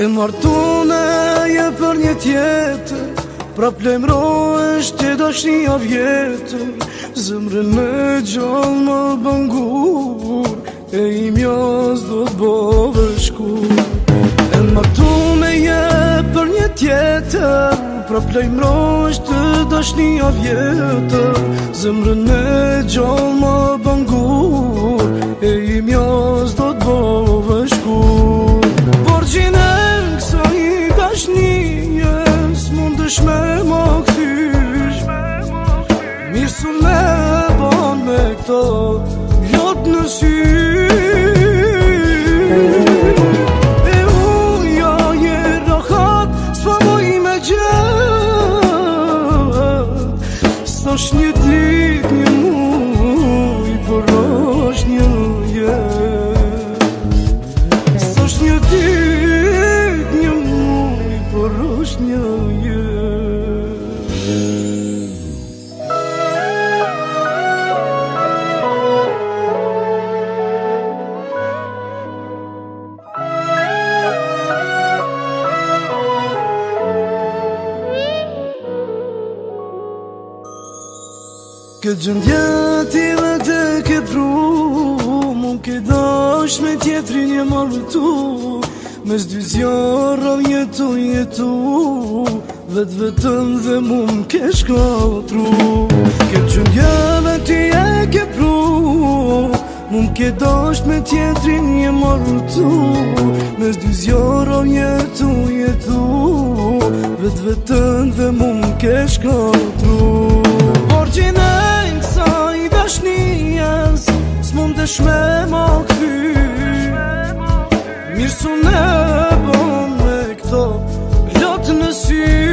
E martune je për një tjetër, pra plemro është e dashnia vjetër. Zemrën me gjallë më bëngur, e imjas do t'bove shkur. E martune je për një tjetër, pra plemro është e dashnia vjetër. Zemrën me gjallë më bëngur, e imjas do t'bove shkur. Borgjin e kësaj dashnije s'mundesh me më kthyr. Mirë su me ban me këto lot në sy. E uja je rahat, s'pa moj me gjët. S'tash një dit një muj, por është një jet. S'tash një dit një muj, por është një jet. Këtë gjëndja t'ile të ke pru, mund ke dash me tjetrin je martu. Mes dy zjarrav jetu, vetën dhe mund ke shkatru. Këtë gjëndjave ti e ke pru, mund ke dash me tjetrin je martu. Mes dy zjarrav jetu, vetën dhe mund ke shkatru. Borgjin e kësaj dashnijes s'mundesh me më kthyr. Mirë su ne bon me këto lot në sy.